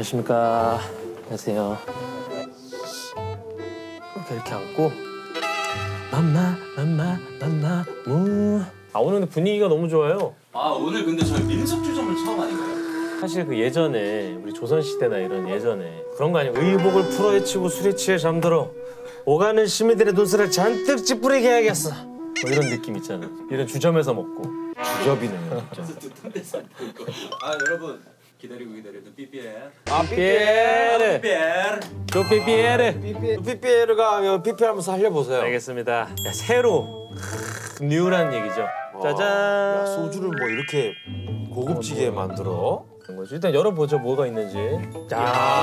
안녕하십니까. 안녕하세요. 이렇게 앉고 맘마 무. 아 오늘 근데 분위기가 너무 좋아요. 아 오늘 근데 저희 민속주점을 처음 아닌가요? 사실 그 예전에 우리 조선시대나 이런 예전에 그런 거 아니에요? 의복을 풀어헤치고 술에 취해 잠들어 오가는 시민들의 눈살을 잔뜩 찌푸리게 해야겠어. 뭐 이런 느낌 있잖아. 이런 주점에서 먹고. 주접이네 진짜. 아 여러분 기다리고 기다리던 삐삐에. 아 삐삐에르 삐삐에르. 삐삐에르가 삐삐 하면서 살려보세요. 알겠습니다. 야, 새로 뉴란 얘기죠. 짜잔. 야, 소주를 뭐 이렇게 고급지게 만들어? 그런 거지. 일단 열어보죠. 뭐가 있는지. 자,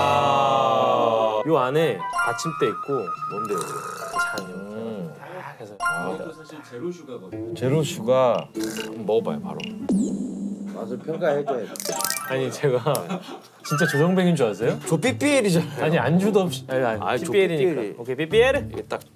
요 안에 받침대 있고 뭔데요? 잔 딱 해서. 이것도 사실 제로 슈가거든요. 제로 슈가 먹어봐요 바로. 맛을 평가해줘야 돼. 아니 제가 진짜 조정뱅인 줄 아세요? 저 삐삐엘이잖아요. 아니 안주도 없이. 아니, 저 삐삐엘이니까. 삐삐엘. 오케이 삐삐엘. 이게 딱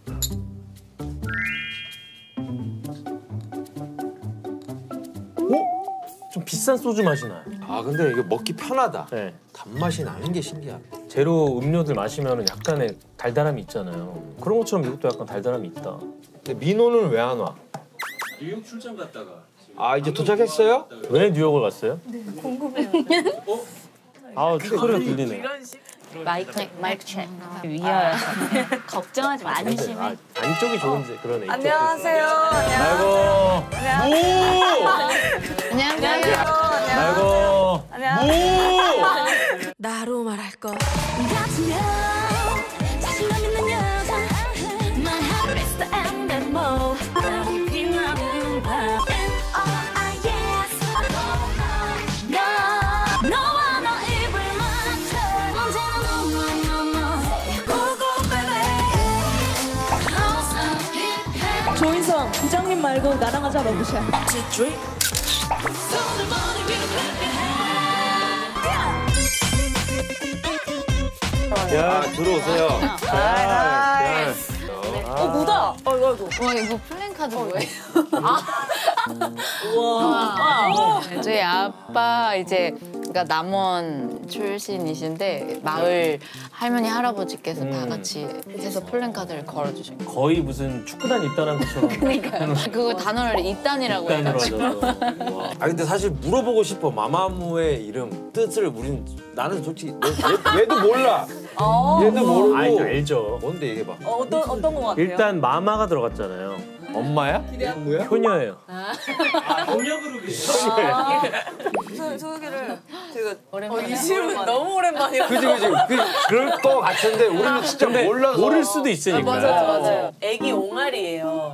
좀 비싼 소주 맛이 나요. 아 근데 이게 먹기 편하다. 네. 단맛이 나는 게 신기하다. 제로 음료들 마시면 약간의 달달함이 있잖아요. 그런 것처럼 이것도 약간 달달함이 있다. 근데 민호는 왜 안 와? 뉴욕 출장 갔다가 아 이제 도착했어요? 왜 뉴욕을 갔어요? 네, 궁금해요. 아우 소리가 들리네. 마이크 체크. 위하여서 걱정하지 마. 안심해. 아, 안쪽이 좋은데 그러네. 이쪽. 안녕하세요. 아이고. 안녕하세요. 아이고. 안녕하세요. 나로 말할 것 같으면 자신감 있는 여자 My heart is the end and more 빛나는 밤 And all I yes 너 너와 너 입을 맞춰 언제나 no 고고 baby 조인성 부장님 말고 나랑 하자 러브샷. 손을 머리 위로 야 들어오세요. 무다. 아이고. 와 이거 플랜카드 뭐예요? 와. 저희 아빠 이제 그러니까 남원 출신이신데 마을 할머니 할아버지께서 다 같이 해서 플랜카드를 걸어주신 거. 거의 무슨 축구단 입단한 것처럼. 그러니까요. 그 단어를 입단이라고 입단으로 해가지고. 하셔서. 와. 아 근데 사실 물어보고 싶어. 마마무의 이름 뜻을 우린 나는 솔직히 얘도 몰라. 얘도 모르고. 알죠. 뭔데 얘기해봐. 어떤 거 같아요? 일단 마마가 들어갔잖아요. 엄마야? 효녀예요. 협력으로 계시죠? 소개를 제가 오랜만에. 이 질문 너무 오랜만이라. 그지. 그럴 거 같은데 우리는 진짜 몰라서. 모를 수도 있으니까. 맞아요. 애기 옹알이에요.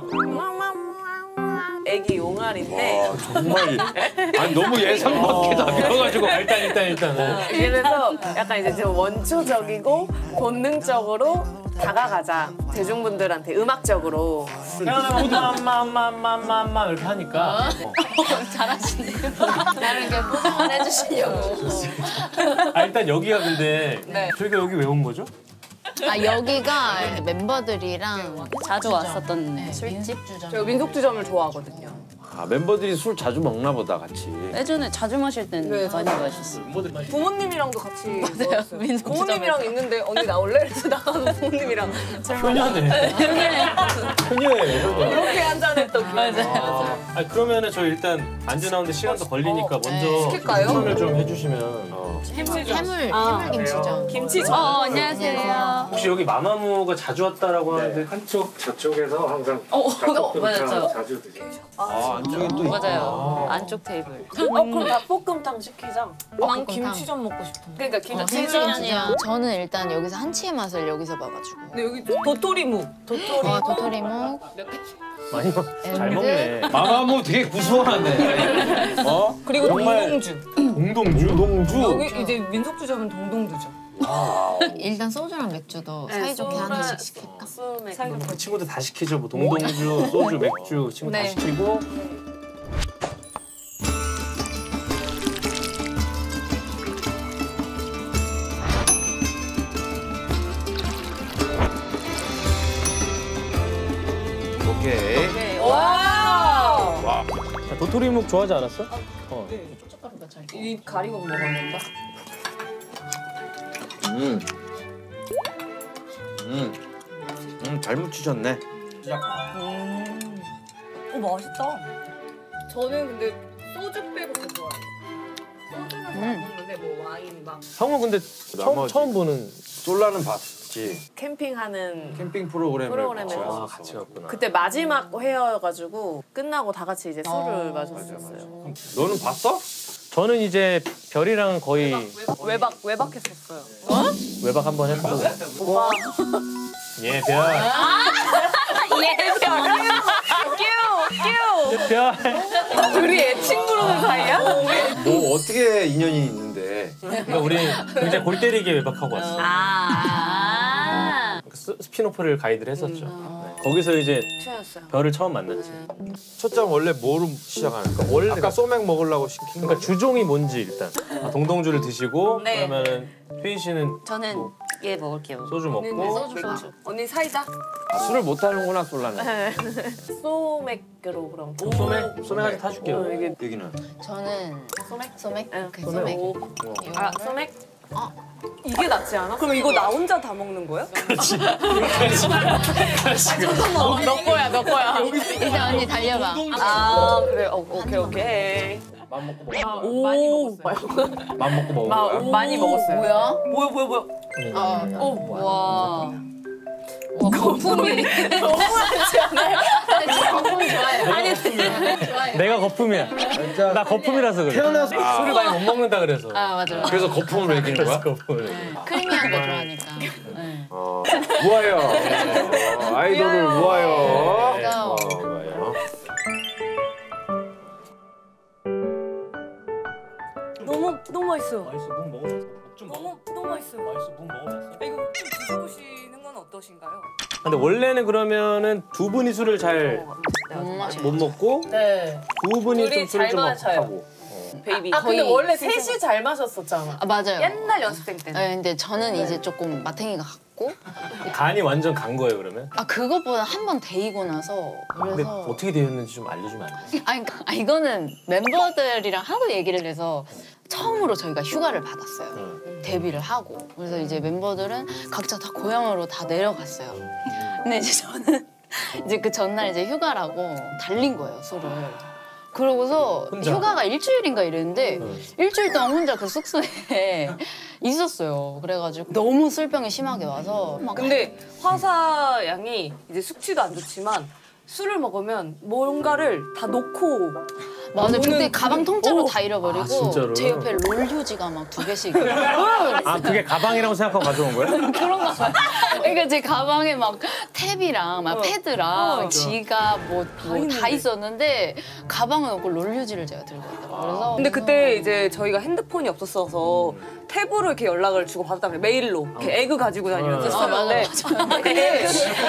애기 옹알인데 정말 아니 너무 예상 밖에 답이어가지고. 일단은. 그래서 약간 이제 좀 원초적이고 본능적으로 다가가자 대중분들한테 음악적으로. 모두 맘마 이렇게 하니까. 잘하시네요. 나를 이렇게 포장을 해주시려고. 아 일단 여기가 근데 네. 저희가 여기 왜 온 거죠? 아 여기가 멤버들이랑 자주 왔었던 술집. 제가 민속주점을 좋아하거든요. 아 멤버들이 술 자주 먹나 보다 같이. 예전에 자주 마실 땐 네, 많이 마셨어요. 부모님이랑도 같이 맞아요. 먹었어요. 민속주점에서. 부모님이랑 있는데 언니 나올래? 이래서 나가서 부모님이랑 효녀네. 효녀예요. 그렇게 한잔했던 기억이 맞아요. 아 그러면은 저 일단 안주 나오는데 시간도 걸리니까 먼저 시킬까요? 추천을 좀 해주시면. 해물김치전. 김치 안녕하세요. 혹시 여기 마마무가 자주 왔다라고 하는데 한쪽 저쪽에서 항상 맞았죠. 자주 드시죠. 아 안쪽에 또 있구나. 맞아요. 안쪽 테이블. 그럼 닭볶음탕 시키자. 난 볶음탕. 김치전 먹고 싶은데. 그러니까 해물김치전. 저는 일단 여기서 한치의 맛을 여기서 봐가지고. 근데 여기 도토리묵. 와 도토리묵. 많이 잘 먹네. 마마무 되게 구수하네. 어? 그리고 정말 동동주. 동동주. 여기 이제 민속주점은 동동주죠. 일단 소주랑 맥주도 사이좋게 하나씩 시킬까? 그 친구들 다 시키죠. 뭐 동동주, 소주, 맥주 친구 다 네. 시키고. 오케이. 와. 자, 도토리묵 좋아하지 않았어? 입 가리고 먹었는데. 잘 묻히셨네. 맛있다. 저는 근데 소주 빼고 다 좋아해요. 소주는 잘 먹는데 뭐 와인 막 형은 근데 나머지. 처음 보는 솔라는 봤지. 캠핑하는 캠핑 프로그램을 프로그램에 같이 나왔어. 갔었어. 같이 갔구나. 그때 마지막 회여가지고 끝나고 다 같이 이제 술을 마셨었어요. 너는 봤어? 저는 이제 별이랑 거의 외박했었어요. 외박 한번 했고. 오빠. 예, 별. 별. 둘이 애칭 부르는 사이야? 뭐 어떻게 인연이 있는데? 그러니까 우리 굉장히 골 때리게 외박하고 왔어. 스피노프를 가이드를 했었죠. 네. 거기서 이제 취했어요. 별을 처음 만났지. 첫장 원래 뭐로 시작하는 거야? 원래 아까 소맥 먹으려고 시킨 거. 그러니까 주종이 뭔지 일단 동동주를 드시고 네. 그러면은 휘인 씨는 저는 얘 먹을게요. 소주 먹고 언니 사이다? 술을 못 하는구나 솔라는. 소맥으로 그럼. 소맥 한 잔 타줄게요. 여기는 저는 소맥? 소맥? 응. 오케이, 소맥. 아 소맥? 이게 낫지 않아? 그럼 이거 나 혼자 다 먹는 거야? 너 거야, 너 거야. 이제 언니 달려봐. 아 그래. 오케이. 맘 먹고 먹어. 오. 맘 먹고 먹어. 많이 먹었어요. 뭐야? 뭐야? 와. 거품이 너무 많지 않아요? 거품 좋아요. 아니, 좋아요. 내가 거품이야. 나 거품이라서 그래. 태어나서 술을 많이 못 먹는다 그래서. 아 맞아. 그래서 거품으로 얘기하는 거야? 거품을. 크리미한 거 좋아하니까. 네. 우아요. 아이돌을 우아요. 네. 우아요. 너무 맛있어. 맛있어. 문 먹어봤어. 좀 먹어. 너무 맛있어. 맛있어. 문 먹어봤어. 이거 좀 드셔보시는 건 어떠신가요? 근데 원래는 그러면은 두 분이 술을 잘 못 먹고 네. 두 분이 좀 둘이 술을 잘 좀 마셔요. 하고. 베이비. 거의 근데 원래 셋이 잘 마셨었잖아. 아 맞아요. 옛날 연습생 때는. 네, 근데 저는 이제 조금 마탱이가 같고 간이 완전 간 거예요 그러면? 아 그것보다 한 번 데이고 나서 근데 그래서 어떻게 되었는지 좀 알려주면 안 돼? 이거는 멤버들이랑 하도 얘기를 해서 처음으로 저희가 휴가를 받았어요. 데뷔를 하고 그래서 이제 멤버들은 각자 다 고향으로 다 내려갔어요. 근데 이제 저는 이제 그 전날 이제 휴가라고 달린 거예요 술을. 그러고서 혼자? 휴가가 일주일인가 이랬는데 일주일 동안 혼자 그 숙소에 있었어요. 그래가지고 너무 술병이 심하게 와서 막 근데 화사 양이 이제 숙취도 안 좋지만 술을 먹으면 뭔가를 다 놓고 맞아요. 그때 오는- 가방 통째로 오. 다 잃어버리고 아, 진짜로? 제 옆에 롤 휴지가 막 2개씩 아 그게 가방이라고 생각하고 가져온 거야? 그런가 봐요. 그러니까 제 가방에 막 탭이랑 막 패드랑 지갑 뭐 다 있었는데 가방은 없고 롤 휴지를 제가 들고 있다고. 그래서 근데 그때 이제 저희가 핸드폰이 없었어서 탭으로 이렇게 연락을 주고 받았단 말이에요. 메일로 이렇게 에그 가지고 다니면서 썼는데 그게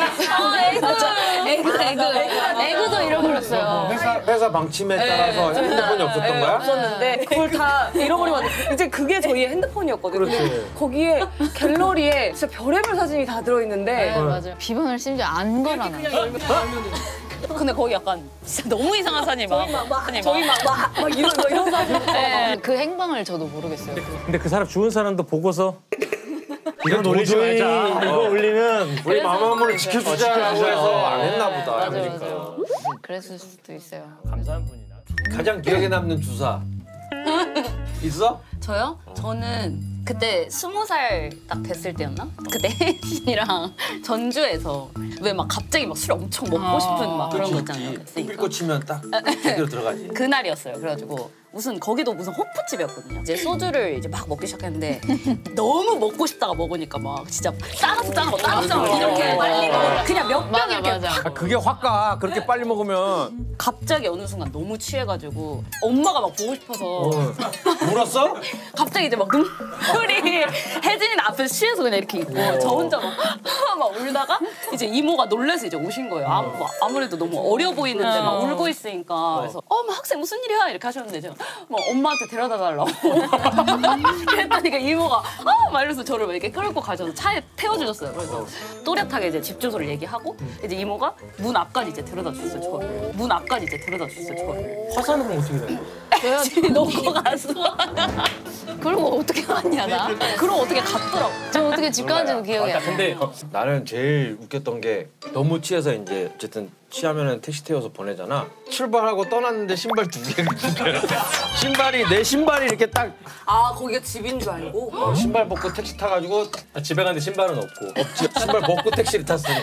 에그도 잃어버렸어요. 회사 방침에 따라서 핸드폰이 없었던 거야? 없었는데 그걸 다 잃어버리면 이제 그게 저희의 핸드폰이었거든요. 근데 거기에 갤러리에 진짜 별의별 사진이 다 들어있는데 네, 맞아요. 비번을 심지어 안 걸어놔. 근데 거기 약간 진짜 너무 이상한 사진이 막. 저희 막 이런 사진. 네, 그 행방을 저도 모르겠어요. 근데 그 사람 죽은 사람도 보고서 이거 올리지 도저히 말자. 이거 올리면 우리 마마무를 지켜주자라고 해서 안 했나 보다. 맞아요, 맞아요. 그랬을 수도 있어요. 감사한 분이나. 가장 기억에 남는 주사 있어? 저요? 저는 그때 20살 딱 됐을 때였나? 그때 혜진이랑 전주에서 왜 막 갑자기 막 술 엄청 먹고 싶은 막 그런 거 있잖아요. 삐 꽂히면 딱 제대로 들어가지. 그날이었어요. 그래가지고 거기도 무슨 호프집이었거든요. 이제 소주를 이제 막 먹기 시작했는데 너무 먹고 싶다가 먹으니까 막 진짜 따가서 이렇게 그냥 몇 병 맞아, 이렇게 맞아. 팍 그게 확 가. 그렇게 빨리 먹으면 갑자기 어느 순간 너무 취해가지고 엄마가 막 보고 싶어서 울었어? 갑자기 이제 막 눈물이 혜진이는 앞에서 취해서 그냥 이렇게 있고 저 혼자 막 울다가 이제 이모가 놀래서 이제 오신 거예요. 아무래도 너무 어려 보이는데 막 울고 있으니까 그래서 막 학생 무슨 일이야 이렇게 하셨는데 제가 막 엄마한테 데려다 달라고 그랬더니 그 이모가 막 이러면서 저를 막 이렇게 끌고 가셔서 차에 태워주셨어요. 그래서 또렷하게 이제 집 주소를 얘기하고 이제 이모가 문 앞까지 이제 데려다 주셨어요. 저를 문 앞까지 이제 데려다 주셨어요. 저를 화산은 그럼 어떻게 된 거야? 집에 놓고 가서 그리고 어떻게 왔냐 나? 그럼 어떻게 갔더라고. 저 어떻게 집 가는지도 기억이 안 나. 근데 나는 제일 웃겼던 게 너무 취해서 이제 어쨌든 취하면은 택시 태워서 보내잖아. 출발하고 떠났는데 신발 2개. 신발이 내 신발이 이렇게 딱 아 거기가 집인 줄 알고? 신발 벗고 택시 타가지고 집에 갔는데 신발은 없고. 없지. 신발 벗고 택시를 탔으니.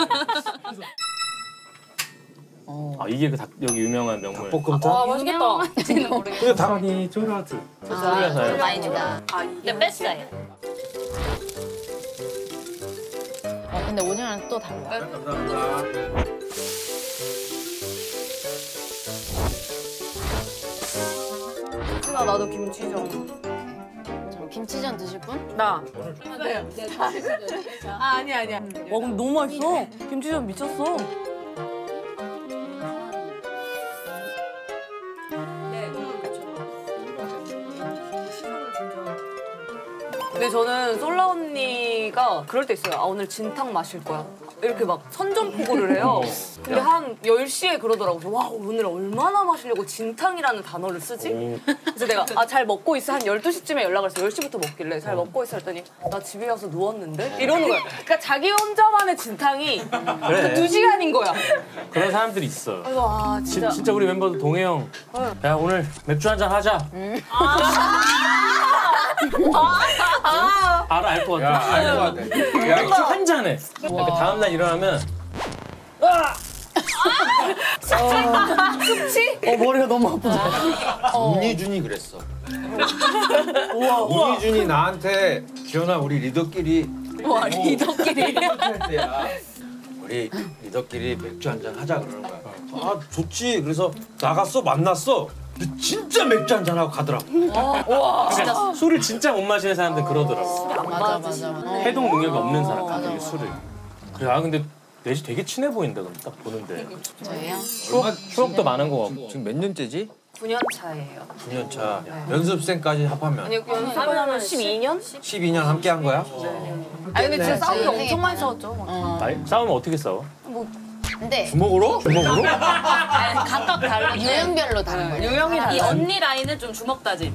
이게 그 여기 유명한 명물. 볶음탕. 아 맛있겠다. 근데 당연히 쫄라트. 쫄라서요. 와인이다. 근데 뺐어요. 근데 오늘은 또 달라. 나도 김치전. 김치전 드실 분? 나. 아니야. 와 그럼 너무 맛있어. 김치전 미쳤어. 근데 저는 솔라 언니가 그럴 때 있어요. 아 오늘 진탕 마실 거야. 이렇게 막 선전포고를 해요. 근데 한 10시에 그러더라고요. 와 오늘 얼마나 마시려고 진탕이라는 단어를 쓰지? 그래서 내가 잘 먹고 있어. 한 12시쯤에 연락을 했어요. 10시부터 먹길래 잘 먹고 있어 했더니 나 집에 가서 누웠는데? 이러는 거야. 그러니까 자기 혼자만의 진탕이 그 2시간인 거야. 그런 사람들이 있어. 그래서 진짜 진짜 우리 멤버도 동해 형. 야 오늘 맥주 한잔 하자. 알아 알 것 같아. 알 것 같아. 맥주 한 잔에. 그러니까 다음 날 일어나면 숙취? 머리가 너무 아프다. 문희준이 그랬어. 문희준이 나한테 지현아 우리 리더끼리 와 리더끼리. 우리 리더끼리 맥주 한잔 하자 그러는 거야. 아 좋지. 그래서 나갔어 만났어. 근데 진짜 맥주 한잔 하고 가더라고. 그러니까 술을 진짜 못 마시는 사람들 그러더라고. 맞아. 해동 능력이 없는 사람들 술을. 그래 근데 넷이 되게 친해 보인다 그럼 딱 보는데. 저희요? 추억도 많은 거 같고. 지금 몇 년째지? 9년 차예요. 9년 차. 연습생까지 합하면 아니 연습하면 12년? 12년 함께 한 거야? 아니 근데 진짜 싸우기 저희 엄청 많이 싸웠죠. 싸우면 어떻게 싸워? 근데 주먹으로? 주먹으로? 각각 다르게. 유형별로 다른 거예요. 유형이 이 달라. 언니 라인은 좀 주먹 다짐.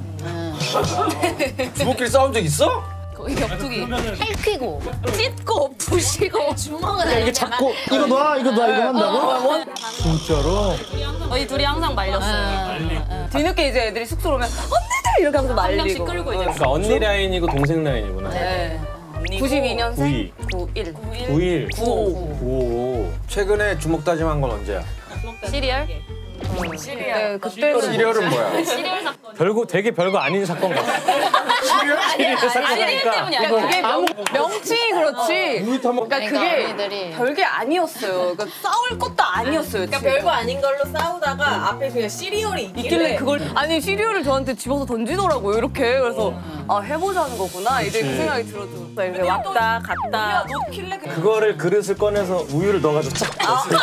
주먹끼리 싸운 적 있어? 거의 격투기. 핥히고 찢고 부시고 주먹은 아닌데 잡고 이거 놔 이거 한다고? 진짜로? 저희 둘이 항상 말렸어요. 뒤늦게 이제 애들이 숙소로 오면 언니들 이렇게 하면서 한 명씩 말리고. 끌고 이제. 그러니까 언니 라인이고 동생 라인이구나. 네. 92년생? 92. 91. 91. 95. 95. 최근에 주먹 다짐한 건 언제야? 시리얼? 네, 그때는 시리얼은 뭐야? 시리얼 사건. 되게 별거 아닌 사건 같아. 시리얼 때문이야. 그게 명칭이 그렇지. 그러니까 그게 언니들이 별게 아니었어요. 그러니까 싸울 것도 아니었어요. 그러니까 별거 아닌 걸로 싸우다가 앞에 그냥 시리얼이 있길래 그걸 아니 시리얼을 저한테 집어서 던지더라고요. 이렇게 그래서 해보자는 거구나 이제 그 생각이 들었죠. 이렇게 왔다 갔다. 놓길래 그거를 그릇을 꺼내서 우유를 넣어가지고 쫙.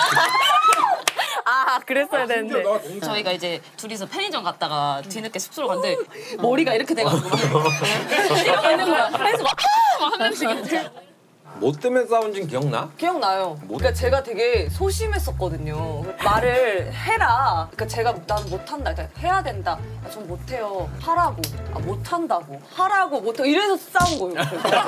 그랬어야 되는데. 저희가 이제 둘이서 편의점 갔다가 뒤늦게 숙소로 갔는데 머리가 이렇게 돼가지고 이러고 있는 거야. 그래서 막 하면서 뭐 때문에 싸운지 기억나? 기억나요. 그러니까 제가 되게 소심했었거든요. 말을 해라. 그러니까 제가 난 못한다. 그러니까 해야 된다. 전 못해요. 하라고. 못한다고. 하라고. 못하고 이래서 싸운 거예요.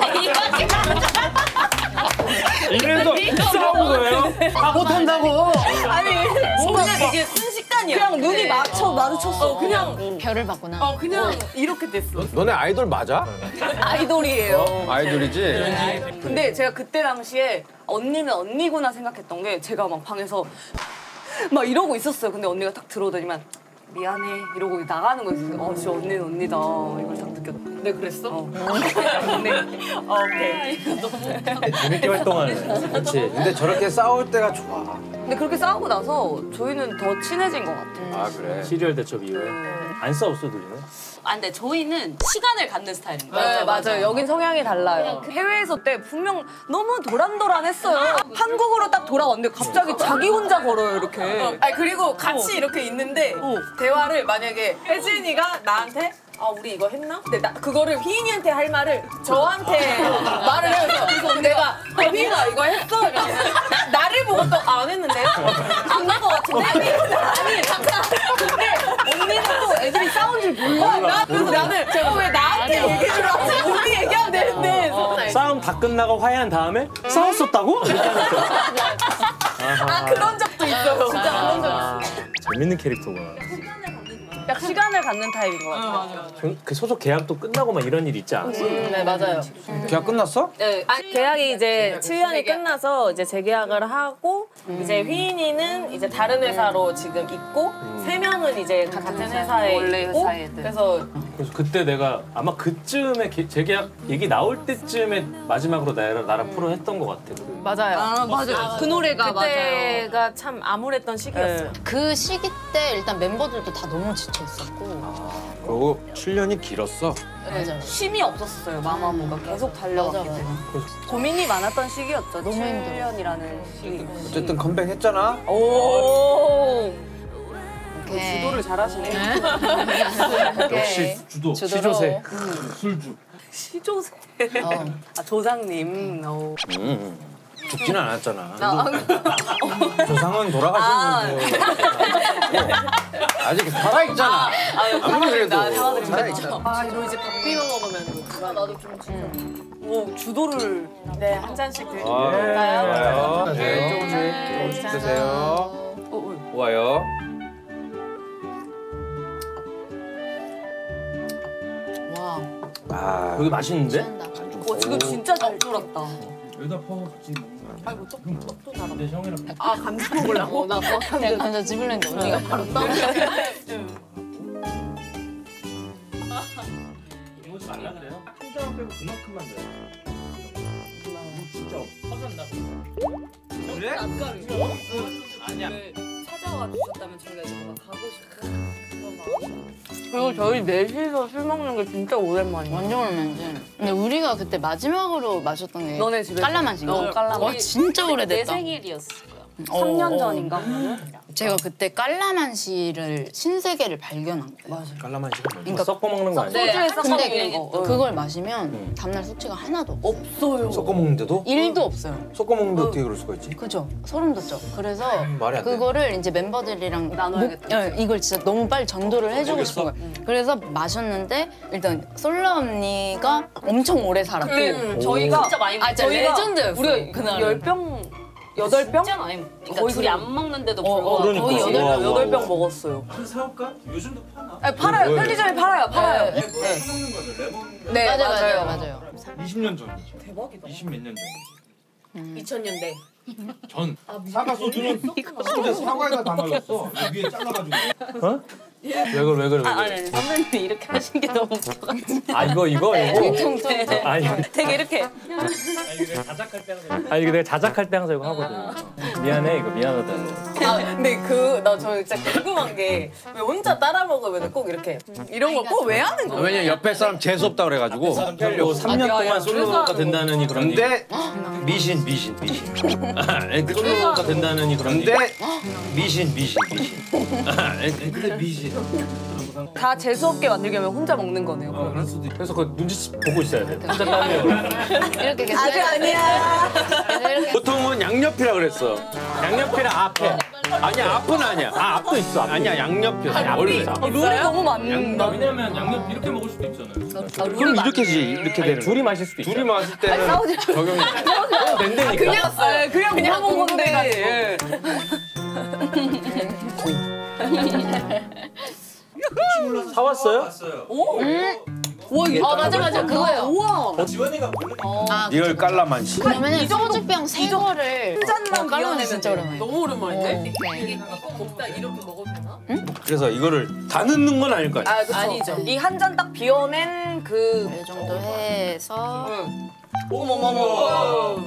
이래서 싸운 거예요? 못한다고. 아니 뭔가 되게 순식간이야. 그냥 눈이 마주쳤어. 그냥 별을 받구나. 그냥 이렇게 됐어. 너네 아이돌 맞아? 아이돌이에요. 아이돌이지? 근데 제가 그때 당시에 언니는 언니구나 생각했던 게 제가 막 방에서 막 이러고 있었어요. 근데 언니가 딱 들어오더니만 미안해 이러고 나가는 거였어요. 진짜 언니는 언니다. 이걸 딱 느꼈다. 네 그랬어? 네. 오케이. 재밌게 활동하네. 그렇지. 근데 저렇게 싸울 때가 좋아. 근데 그렇게 싸우고 나서 저희는 더 친해진 것 같아요. 아 그래? 시리얼 대첩 이후에 안 싸웠어 둘이는? 근데 저희는 시간을 갖는 스타일입니다. 네, 맞아요. 여긴 성향이 달라요. 해외에서 때 분명 너무 도란도란했어요. 한국으로 딱 돌아왔는데 갑자기 자기 혼자 걸어요, 이렇게. 아니 그리고 같이 이렇게 있는데 대화를 만약에 혜진이가 나한테 우리 이거 했나? 근데 나 그거를 휘인이한테 할 말을 저한테 말을 해요. 그래서 내가 휘인아 이거 했어? 이러면 나를 보고 또 안 했는데요? 안 한 것 같은데? 아니 잠깐. 근데 언니는 또 애들이 싸운 줄 몰라. 그래서 나는 왜 나한테 얘기해 주라고? 우리 얘기하면 되는데. 싸움 다 다 끝나고 화해한 다음에 싸웠었다고? 아 그런 적도 있어요. 진짜 그런 적 있어요. 재밌는 캐릭터구나. 약 시간을 갖는 타입인 것 같아요. 그 소속 계약도 끝나고 막 이런 일 있지 않았어? 네 맞아요. 계약 끝났어? 네, 계약이 이제 7년이 끝나서 이제 재계약을 하고 이제 휘인이는 이제 다른 회사로 지금 있고 3명은 이제 같은 회사에 원래 있고 회사에 애들. 그래서 그래서 그때 내가 아마 그쯤에 재계약 얘기 나올 때쯤에 마지막으로 나랑 프로 했던 것 같아. 맞아요. 아 맞아요. 그 노래가 맞아요. 그때가 참 암울했던 시기였어요. 그 시기 때 일단 멤버들도 다 너무 지쳐 있었고. 그리고 7년이 길었어. 맞아. 쉼이 없었어요. 마마무가 계속 달려갔기 맞아, 때문에. 고민이 많았던 시기였죠. 너무 7년이라는 시기. 어쨌든 컴백했잖아. 오. 오케이. 주도를 잘하시네. 역시 주도. 시조새. 시조새. 어. 아, 조상님. 오. 죽지는 않았잖아. 조상은 돌아가신 분인데 아직 살아있잖아. 아무리 그래도 살아있잖아. 아 이거 이제 밥 비벼 먹으면 나도 김치. 오 주도를 네 한 잔씩 드릴까요? 네, 조금씩 드세요. 좋아요. 와. 아, 여기 맛있는데? 취한다. 지금 진짜 잘 졸았다. 여기다 퍼서 같이 먹는 내 형이랑 아 감자 먹으려고? 나 내가 감자 집으려는데 언니가 바로 떠. 이모지 말라 그래요? 한 장만 빼고 그만큼만 돼요. 진짜 퍼졌나? 그래? 아니야. 찾아와 주셨다면 저희가 이제 뭔가 가고 싶은 그런 마음. 그리고 저희 넷이서 술 먹는 게 진짜 오랜만이야. 완전 오랜만이지. 근데 우리가 그때 마지막으로 마셨던 게 너네 집에서? 깔라만신가? 깔라만. 와 진짜 내 오래됐다. 생일이었어요. 3년 전인가? 제가 그때 깔라만시를 신세계를 발견한 거예요. 깔라만시가 뭐야? 그러니까 섞어 먹는 거 아니야? 네, 근데 먹는 거. 그걸 마시면 다음날 숙취가 하나도 없어. 섞어 먹는데도? 1도 없어요. 섞어 먹는데 어떻게 그럴 수가 있지? 그죠? 소름 돋죠. 그래서 말이 안 돼. 그거를 이제 멤버들이랑 나눠야겠다. 이걸 진짜 너무 빨리 전도를 해주고 싶은 거예요. 그래서 마셨는데 일단 솔라 언니가 엄청 오래 살았고 저희가 진짜 많이 진짜 레전드였어. 우리가 그날 10병, 8병? 진짜 많이 그러니까 거의 둘이 안 먹는데도 어, 불구하고 거의 그러니까. 와, 8병 먹었어요. 사올까? 요즘도 파나? 아니, 팔아요. 편의점에 팔아요. 팔아요. 네. 사먹는 거죠 레몬. 네, 맞아요. 20년 전이죠. 대박이다. 20 몇 년 전이지. 2000년대. 전 사과 소주는 진짜 사과에다 담아줬어. 위에 잘라가지고. 왜 그래? 아니 선배님이 이렇게 하신 게 너무 웃겨가지고 아 이거? 아니 되게 이렇게. 아니 이거 내가 자작할 때 항상 이거 하거든. 미안해 이거 미안하다. 아, 근데 나 저 진짜 궁금한 게 왜 혼자 따라 먹으면 꼭 이렇게 이런 거 꼭 왜 하는 거예요? 왜냐면 옆에 사람 재수 없다 그래가지고. 요 3년 동안 솔로가 된다느니 그런 근데 미신. 솔로가 된다느니 그런 근데 미신. 근데 미신. 다 재수없게 만들게 하면 혼자 먹는 거네요. 그러면. 그래서 그 눈치 보고 있어야 돼. 혼자 따면 이렇게 계속 아직 아니야. 그래서 이렇게 보통은 양옆이라 그랬어. 양옆이랑 앞에. 아니야, 앞은 아니야. 아 앞도 있어. 앞도. 아니야, 양옆이야. 앞이 있어. 룰이 너무 많는다. 왜냐면 양옆 이렇게 먹을 수도 있잖아요. 그럼 이렇게지, 이렇게 되는. 둘이 마실 수도 있어. 둘이 마실 때는 적용이. 된다니까. 그냥 먹은 건데. 사왔어요? 맞아 그거예요. 지원이가 몰래 리얼 깔라만시. 그러면은 소주병 세 거를 한 잔만 깔라만시 진짜 오랜만이야. 너무 오랜만인데? 네. 먹다 이렇게 먹어도 되나? 그래서 이거를 다 넣는 건 아닐 거 아니야. 아, 그쵸. 아니죠. 이 한 잔 딱 비워낸 그. 이 정도 해서 어머머머.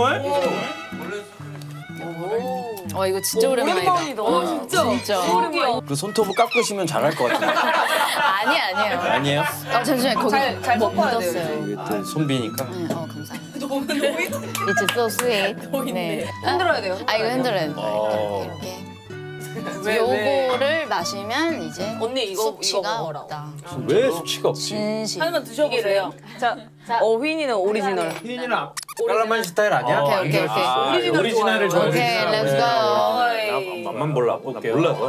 이거 진짜 오랜만이다. 진짜. 그 손톱을 깎으시면 잘할 것 같은데. 아니에요. 아니에요? 잠시만 거기 잘 섞어야 돼요. 묻었어요. 이게 또 손비니까. 감사합니다. It's so sweet. 네. 흔들어야 돼요. 이거 흔들어야 돼. 이렇게. 요거를 마시면 이제 언니 이거 숙취가 먹어라. 없다. 왜 수치가 없지? 진심. 하나만 드셔보세요. 자, 휘인이는 오리지널. 휘인이는 깔라만시 스타일 아니야? 오케이. 오리지널을 오케이, 좋아해. 렛츠 고. 맛만 몰라. 나 몰라서.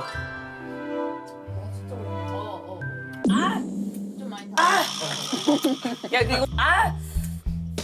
야, 이거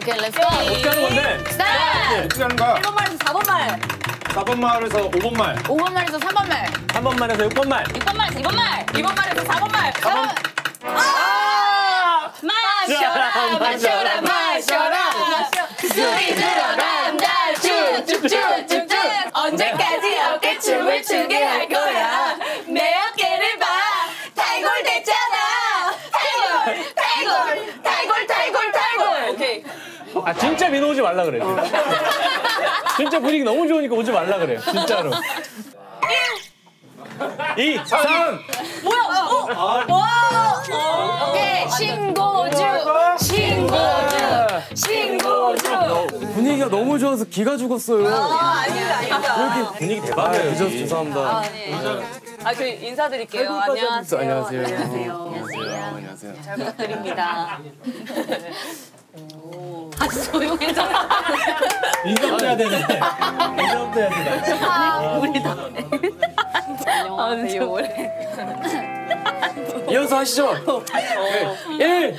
오케이 렛츠고. 어떻게 하는 건데? 스타트. 어떻게 하는 거야? 1번 말에서 4번 말. 4번 말에서 5번 말. 5번 말에서 3번 말. 3번 말에서 6번 말. 6번 말, 2번 말. 2번 말에서 4번 말. 마셔라, 마셔라, 마셔라. 술이 들어간 날 쭉쭉쭉쭉쭉. 언제까지 어깨춤을 추게 할 거야. 내 어깨를 봐. 탈골됐잖아. 탈골. 오케이. 아 진짜 민호 오지 말라 그래. 진짜 분위기 너무 좋으니까 오지 말라 그래. 진짜로. 2, 3. 오케이 신고주. 분위기가 너무 좋아서 기가 죽었어요. 아닙니다. 분위기 대박이에요. 죄송합니다. 저희 인사드릴게요. 안녕하세요. 안녕하세요. 안녕하세요. 잘 부탁드립니다. 아주 조용해져. 인사부터 해야 되네. 인사부터 해야 되나. 우리 다. 안녕하세요. 이어서 하시죠. 1.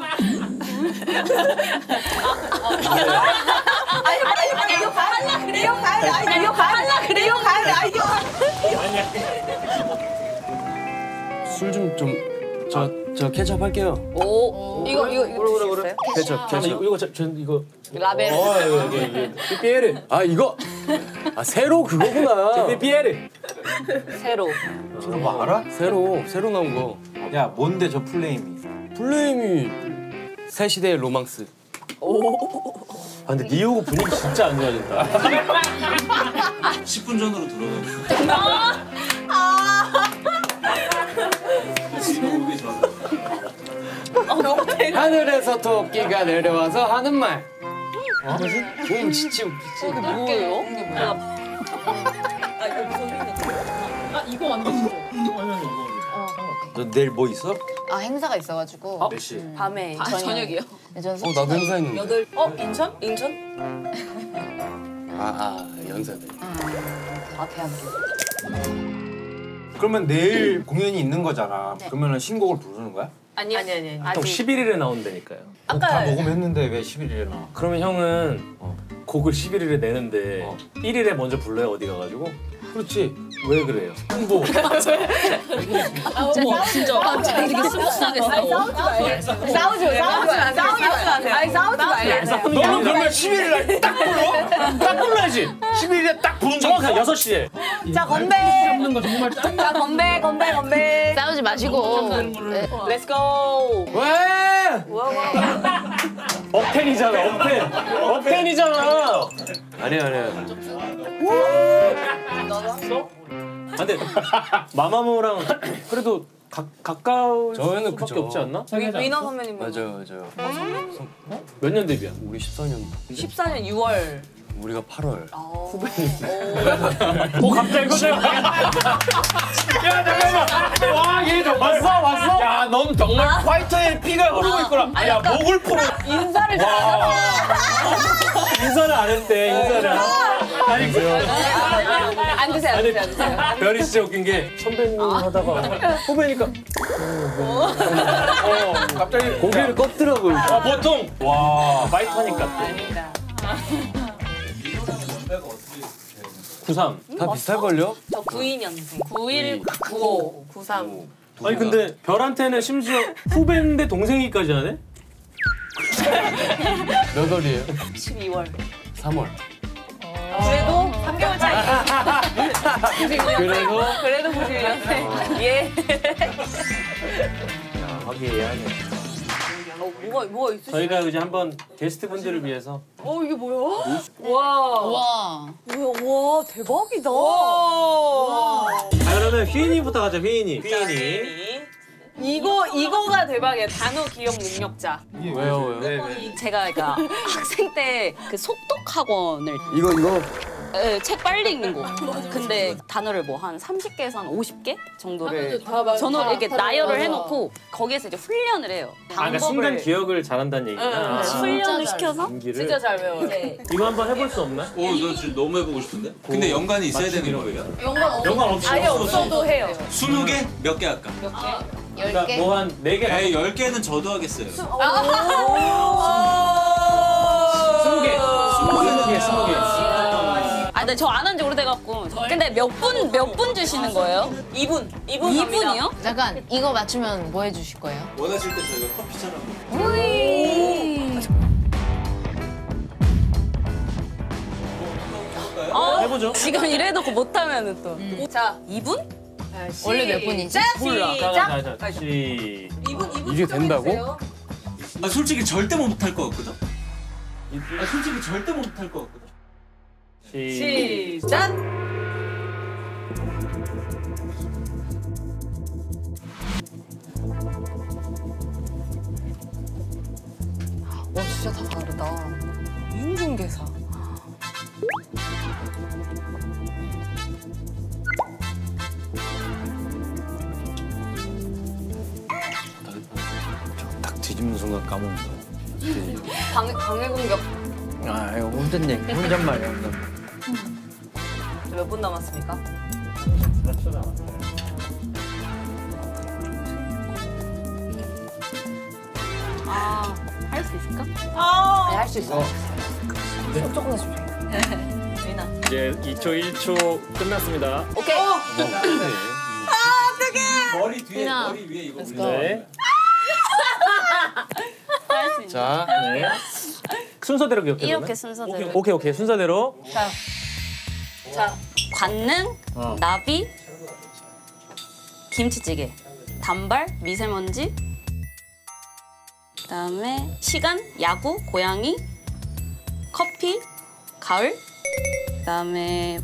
술 좀 저 케첩 할게요. 이거 드시겠어요? 케첩. 이거 라벨. 이게 삐삐에르. 아 이거 새로 그거구나. 삐삐에르. 새로. 저거 뭐 알아? 새로 나온 거. 야 뭔데 저 플레임이? 플레임이 새 시대의 로망스. 아 근데 니오고 분위기 진짜 안 좋아진다. 10분 전으로 들어가. 하늘에서 토끼가 내려와서 하는 말. 뭐지? 진짜 웃기지. 뭐예요? 너 내일 뭐 있어? 아 행사가 있어가지고. 몇 시? 밤에. 저녁이요? 네, 전 나도 행사 있는데. 인천? 연세대. 대학교. 그러면 내일 공연이 있는 거잖아. 그러면 신곡을 부르는 거야? 아니. 형 아직. 11일에 나온다니까요. 다 녹음했는데 왜 11일에 나와? 그러면 형은 곡을 11일에 내는데 1일에 먼저 불러요 어디 가가지고. 그렇지. 왜 그래요? 홍보. 진짜 갑자기 되게 스무스하게 싸워. 싸우지 마세요. 아니 싸우지 마세요. 너는 그러면 11일 날 딱 불러? 딱 불러야지. 11일에 딱 부른 정확한 6시에. 자 건배. 잡는 거 정말 딱. 자 건배. 싸우지 마시고. 네. Let's go. 왜? 업텐이잖아. 업텐이잖아. 아니야. 근데 마마무랑 그래도 가까울 저희는 수밖에 그죠. 없지 않나? 위너 선배님. 맞아요. 몇 년 데뷔야? 우리 14년. 14년 6월. 우리가 8월. 갑자기 이거 야 잠깐만. 와얘 왔어? 야 넌 정말 화이터의 피가 흐르고 있구나. 야 목을 풀어. 인사를 잘하잖아. 인사를 안 했대. 인사를. 아니 앉으세요. 별이 진짜 웃긴 게 선배님 하다가 후배니까 갑자기 고개를 껐더라고요. 보통 와 파이터니까 또 93. 다 비슷할걸요? 저 92년생. 91, 95, 93. 아니 근데 별한테는 심지어 후배인데 동생이까지 하네? 몇 월이에요? 12월. 3월. 그래도 3개월 차이. 그래도 91년생. 예. 화기애애하네. 뭐가 있으시죠? 저희가 이제 한번 게스트 분들을 위해서 이게 뭐야? 와. 와. 와 대박이다. 그러면 휘인이부터 가자. 휘인이. 이거가 대박이야. 단어 기억 능력자. 왜요? 제가 그러니까 학생 때 그 속독 학원을 이거 책 빨리 읽는 거. 근데 단어를 뭐 한 30개에서 한 50개 정도를 저는 이렇게 나열을 해놓고 거기에서 이제 훈련을 해요. 그러니까 순간 기억을 잘한다는 얘기구나. 훈련을 시켜서 연기를. 진짜 잘 배워요. 이거 한번 해볼 수 없나? 나 지금 너무 해보고 싶은데. 근데 연관이 있어야 되는 거예요? 연관 없이. 아예 없어도 해요. 20개? 몇 개 할까? 그러니까 10개. 뭐 한 4개. 에이 10개는 저도 하겠어요. 스무개. 아, 근데 저 안 한 지 오래돼갖고. 근데 몇 분 주시는 거예요? 2분. 2분이요? 잠깐 이거 맞추면 뭐 해주실 거예요? 원하실 때 저희가 커피처럼 해보죠. 지금 이래놓고 못하면은 또. 자, 2분? 원래 몇 분이지? 몰라. 자, 이게 된다고? 아 솔직히 절대 못할 것 같거든. 아 솔직히 절대 못할 것 같거든. 시작. 와 진짜 다 다르다. 인중개사. 딱 뒤집는 순간 까먹는다. 방해 공격. 아 이거 혼잣말이야. 몇 분 남았습니까? 아, 할 수 있을까? 네, 할 수 있어. 조금 더 집중해. 유나. 이제 2초 1초 끝났습니다. 오케이. 머리 뒤에 희나. 머리 위에 이거 Let's 올려. 네. 할 수 있는. 자, 네. 순서대로 기억해. 이렇게 순서대로. 오케이 순서대로. 자, 관능, 나비, 김치찌개, 단발, 미세먼지, 그다음에 시간, 야구, 고양이, 커피, 가을, 그다음에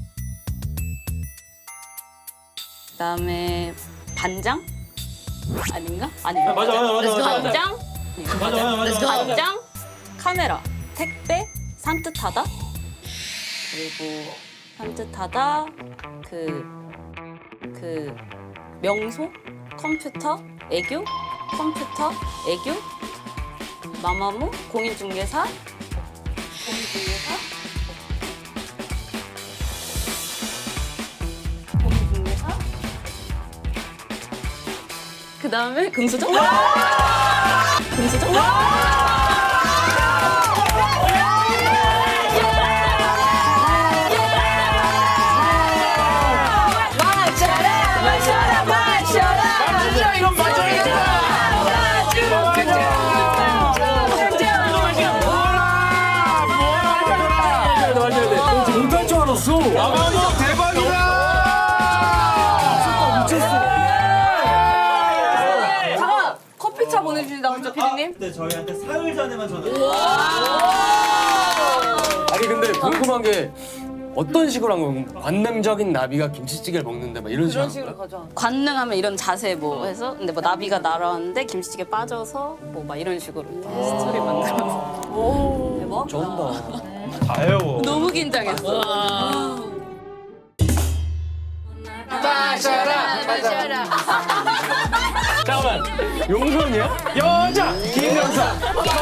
반장 아닌가? 아닌가? 맞아. 반장, 맞아. 반장, 카메라, 택배, 산뜻하다, 그리고 산뜻하다, 그 명소, 컴퓨터, 애교, 컴퓨터, 애교, 마마무, 공인중개사, 그 다음에 금수저? 금수저? 못할 줄 알았어. 잠깐 커피차 보내주신다고 했죠, 피디님? 네 저희한테 사흘 전에만 전화. 아니 근데 궁금한 게 어떤 식으로 한 거야? 관능적인 나비가 김치찌개를 먹는데 막 이런 식으로 그런 한 식으로 거야? 가죠. 관능하면 이런 자세 뭐 해서 근데 뭐 나비가 날아왔는데 김치찌개 빠져서 뭐 막 이런 식으로 스토리 만들어서 대박. 다 해요. 너무 긴장했어. 잠깐만. 용선이야? 여자 김영선.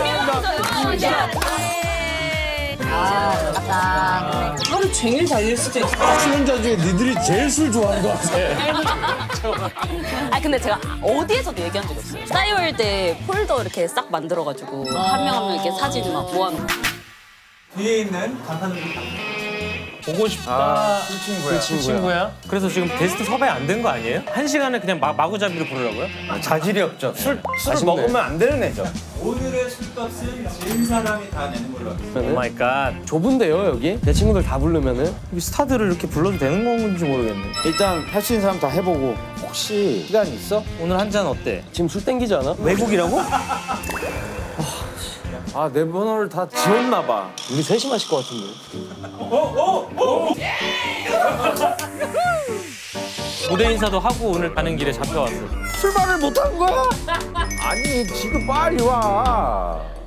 하루 종일 달릴 수도 있어. 출연자 중에 니들이 제일 술 좋아하는 것 같아. 아 근데 제가 어디에서도 얘기한 적 없어요. 싸이월드 폴더 이렇게 싹 만들어가지고 한 명 한 명 이렇게 사진 막 모아놓고. 뒤에 있는 간판을 보고 싶다. 그 친구야. 그래서 지금 게스트 섭외 안 된 거 아니에요? 한 시간에 그냥 마구잡이로 부르라고요? 자질이 없죠. 술을 아쉽네. 먹으면 안 되는 애죠. 오늘의 술값은 진 사람이 다 내는 걸로 하겠습니다. 오 마이 갓. 좁은데요 여기? 내 친구들 다 부르면은 이 스타들을 이렇게 불러도 되는 건지 모르겠네. 일단 할 수 있는 사람 다 해보고 혹시 시간 있어? 오늘 한 잔 어때? 지금 술 땡기지 않아? 외국이라고? 아 내 번호를 다 지웠나 봐. 우리 셋이 마실 것 같은데. 무대 인사도 하고 오늘 가는 길에 잡혀왔어. 출발을 못 한 거야? 아니 지금 빨리 와.